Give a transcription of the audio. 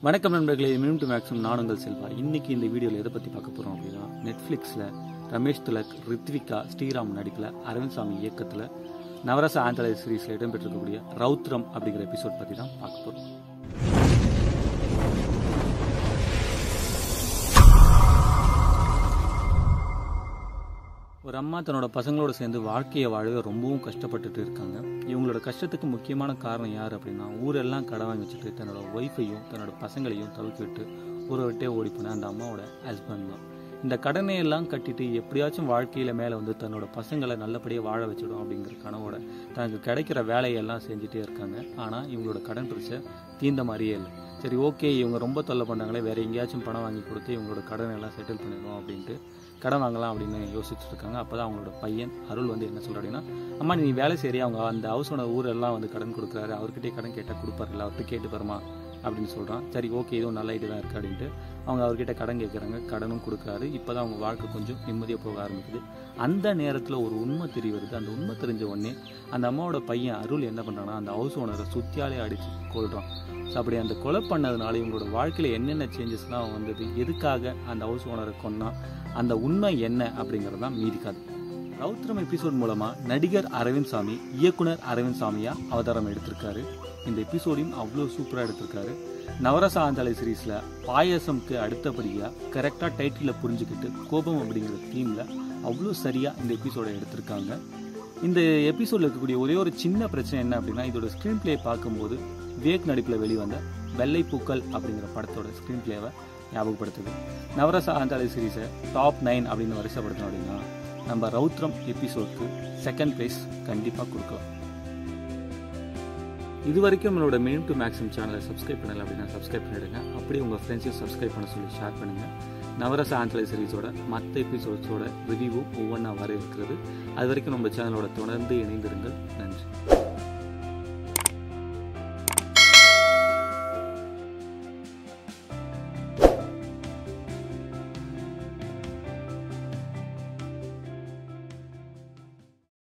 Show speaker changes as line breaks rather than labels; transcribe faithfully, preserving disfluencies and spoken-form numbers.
வணக்கம் நண்பர்களே, minimum to maximum நான் உங்கள் செல்வா. இன்னைக்கு இந்த வீடியோவில் எதை பற்றி பார்க்க போகிறோம் அப்படின்னா, நெட்ஃப்ளிக்ஸில் ரமேஷ் திலக், ரித்விகா, ஸ்ரீராம் நடிப்பில் அரவிந்த் சாமி இயக்கத்தில் நவரச ஆந்தாலஜி சீரீஸில் இடம்பெற்றிருக்கக்கூடிய ரௌத்ரம் அப்படிங்கிற எபிசோட் பற்றி தான் பார்க்க போகிறோம். ஒரு அம்மா தன்னோட பசங்களோட சேர்ந்து வாழ்க்கையை வாழவே ரொம்பவும் கஷ்டப்பட்டுட்டு இருக்காங்க. இவங்களோட கஷ்டத்துக்கு முக்கியமான காரணம் யார் அப்படின்னா, ஊரெல்லாம் கடன் வாங்கி வச்சுட்டு தன்னோட ஒய்ஃபையும் தன்னோட பசங்களையும் தவிர்த்து விட்டு ஊரை விட்டே ஓடி போன அந்த அம்மாவோட ஹஸ்பண்ட் தான். இந்த கடனை எல்லாம் கட்டிட்டு எப்படியாச்சும் வாழ்க்கையில் மேலே வந்து தன்னோட பசங்களை நல்லபடியாக வாழ வச்சிடும் அப்படிங்கிற கனவோட தனக்கு கிடைக்கிற வேலையெல்லாம் செஞ்சுட்டே இருக்காங்க. ஆனால் இவங்களோட கடன் பிரச்சனை தீர்ந்த மாதிரியே இல்லை. சரி, ஓகே, இவங்க ரொம்ப தொல்லை பண்ணாங்களே, வேறு எங்கேயாச்சும் பணம் வாங்கி கொடுத்து இவங்களோட கடனை எல்லாம் செட்டில் பண்ணிடுவோம் அப்படின்ட்டு கடன் வாங்கலாம் அப்படின்னு யோசிச்சுட்டு இருக்காங்க. அப்போ தான் அவங்களோட பையன் அருள் வந்து என்ன சொல்கிறார் அப்படின்னா, அம்மா நீ வேலை சரி, அவங்க அந்த ஹவுஸ் ஓனர் ஊரெல்லாம் வந்து கடன் கொடுக்குறாரு, அவர்கிட்டே கடன் கேட்டால் கொடுப்பாருல்ல, அவர்கிட்ட கேட்டு பாருமா அப்படின்னு சொல்கிறான். சரி, ஓகே, இதுவும் நல்ல ஐடியா தான் இருக்குது அப்படின்ட்டு அவங்க அவர்கிட்ட கடன் கேட்குறாங்க. கடனும் கொடுக்குறாரு. இப்போ தான் அவங்க வாழ்க்கை கொஞ்சம் நிம்மதியாக போக ஆரம்பிக்குது. அந்த நேரத்தில் ஒரு உண்மை தெரிய வருது. அந்த உண்மை தெரிஞ்ச உடனே அந்த அம்மாவோட பையன் அருள் என்ன பண்ணுறான்னா, அந்த ஹவுஸ் ஓனரை சுத்தியாலே அடித்து கொள்கிறான். ஸோ அப்படி அந்த கொலை பண்ணதுனால இவங்களோட வாழ்க்கையில் என்னென்ன சேஞ்சஸ்லாம் வந்தது, எதுக்காக அந்த ஹவுஸ் ஓனரை கொன்னா, அந்த உண்மை என்ன அப்படிங்கிறது தான் மீதி கதை. ரௌத்ரம் எபிசோட் மூலமாக நடிகர் அரவிந்த் சாமி இயக்குனர் அரவிந்த் சாமியாக அவதாரம் எடுத்திருக்காரு. இந்த எபிசோடையும் அவ்வளோ சூப்பராக எடுத்திருக்காரு. நவரச ஆந்தாலஜி சீரீஸில் பாயசம்க்கு அடுத்தபடியாக கரெக்டாக டைட்டிலில் புரிஞ்சுக்கிட்டு கோபம் அப்படிங்கிற தீமில் அவ்வளோ சரியாக இந்த எபிசோடை எடுத்திருக்காங்க. இந்த எபிசோடில் இருக்கக்கூடிய ஒரே ஒரு சின்ன பிரச்சனை என்ன அப்படின்னா, இதோட ஸ்க்ரீன் பிளே பார்க்கும்போது விவேக் நடிப்பில் வெளிவந்த வெள்ளை பூக்கள் அப்படிங்கிற படத்தோட ஸ்க்ரீன் பிளேவை ஞாபகப்படுத்துது. நவரச ஆந்தாலஜி சீரீஸை டாப் நைன் அப்படின்னு வரிசைப்படுத்தணும் அப்படின்னா நம்ம ரௌத்ரம் எபிசோட்க்கு செகண்ட் பிளேஸ் கண்டிப்பாக கொடுக்கலாம். இது வரைக்கும் நம்மளோட மினிமம் டு மேக்ஸிமம் சேனலை சப்ஸ்கிரைப் பண்ணலை அப்படின்னா சப்ஸ்கிரைப் பண்ணிவிடுங்க. அப்படியே உங்கள் ஃப்ரெண்ட்ஸையும் சப்ஸ்கிரைப் பண்ண சொல்லி ஷேர் பண்ணுங்கள். நவரச ஆந்தாலஜி சீரீஸோட மற்ற எபிசோட்ஸோட ரிவ்யூவும் ஒவ்வொன்றா வர இருக்கிறது. அது வரைக்கும் நம்ம சேனலோட தொடர்ந்து இணைந்திருங்கள். நன்றி.